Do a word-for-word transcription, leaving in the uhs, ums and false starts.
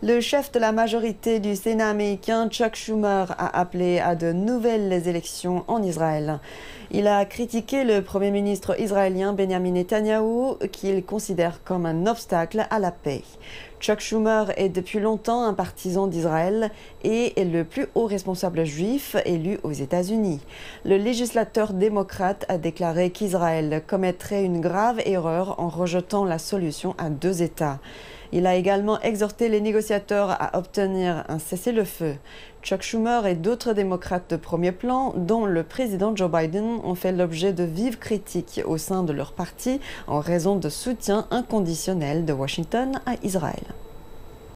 Le chef de la majorité du Sénat américain, Chuck Schumer, a appelé à de nouvelles élections en Israël. Il a critiqué le Premier ministre israélien Benjamin Netanyahou, qu'il considère comme un obstacle à la paix. Chuck Schumer est depuis longtemps un partisan d'Israël et est le plus haut responsable juif élu aux États-Unis. Le législateur démocrate a déclaré qu'Israël commettrait une grave erreur en rejetant la solution à deux États. Il a également exhorté les négociateurs à obtenir un cessez-le-feu. Chuck Schumer et d'autres démocrates de premier plan, dont le président Joe Biden, ont fait l'objet de vives critiques au sein de leur parti en raison de soutien inconditionnel de Washington à Israël.